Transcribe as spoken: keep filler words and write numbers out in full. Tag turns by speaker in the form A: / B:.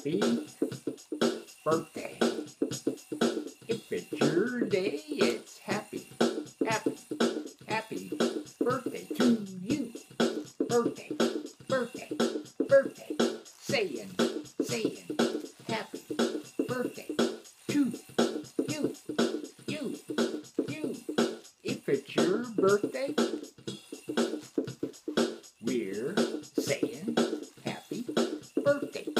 A: happy birthday. If it's your day, it's happy, happy, happy birthday to you. Birthday, birthday, birthday. Saying, saying, happy birthday to you, you, you. If it's your birthday, we're saying happy birthday